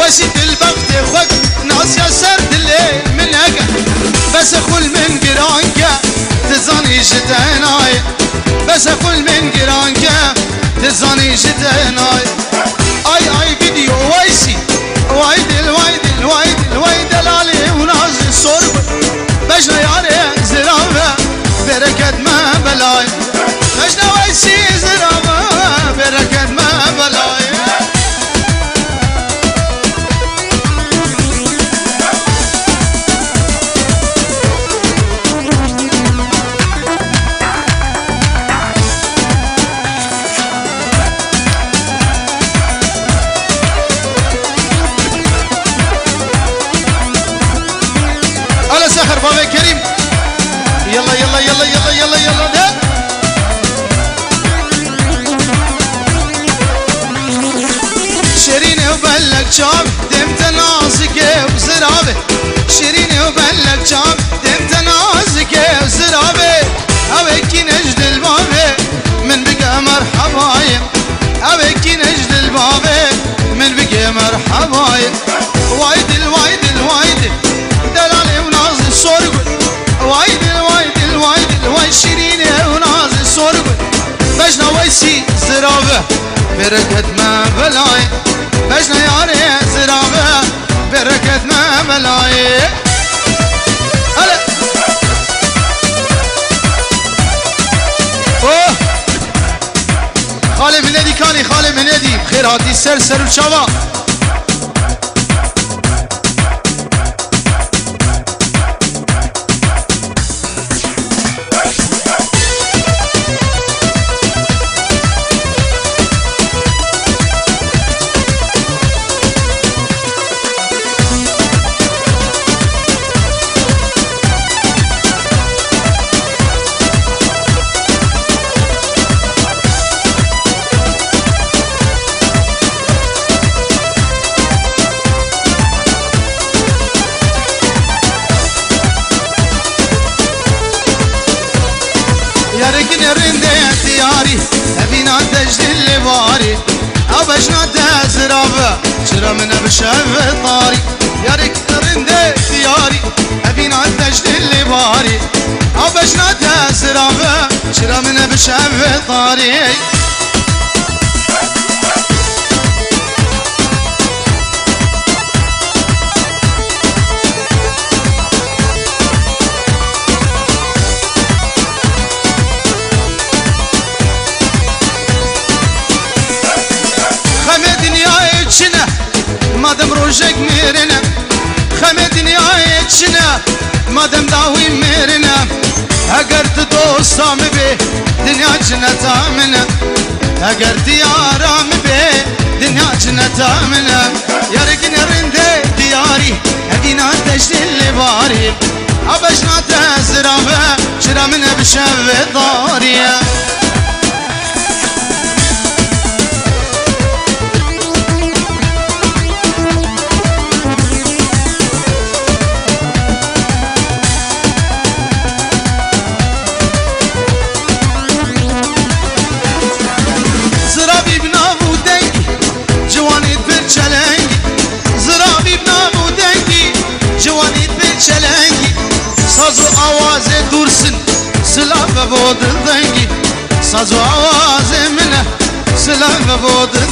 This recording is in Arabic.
وسيد البخت خد ناس يا سرد الليل من هكا بس اخل من قرانكا تزاني جدناي بس اخل من قرانكا تزاني جدناي اي فيديو ويسي وايد الوايد لالي ونازل صرب بجنا ياري زرافة بركة ما بلاي بجنا ويسي زرافة بركة ما بلاي سخر بابا كريم يلا يلا يلا يلا يلا يلا ده شيرين وبلك شاب دمت نازك وزرابه شيرين وبلك شاب دمت نازك وزرابه اوكي نجد البابه من بقى مرحبايم اوكي نجد البابه من بقى مرحبايم وايد الوايد دلالي ونازل صرقل وايد الوايد شيرين ونازل صرقل بجنا ويسي زرابه بركة ما بلاي بجنا ياري زرابه بركة ما بلاي هلا اوه خالي من هدي كاني خالي من هدي بخير هاتي سر وشباب شرا من بشاف طاري يا ريك رندي دياري ابي نعتجد اللي باري او بشنا تسرافه شرا من بشاف طاري مادم روجك ميرنا خمي دنياي تشنا مادم داوي ميرنا اگر دوستام بي دنيا جنتا منا اگر ديارام بي دنيا جنتا منا يا ركن رندي دياري ابينا تجد اللي باري ابشنا تزرافه شرا من بشاف داري سازو آواز دورسن سلاف بود دنگی سازو آواز منه سلاف بود